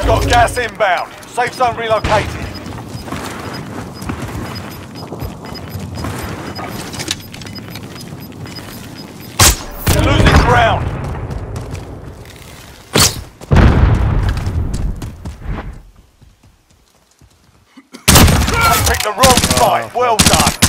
Got gas inbound. Safe zone relocated. You're losing ground. They picked the wrong side. Well done.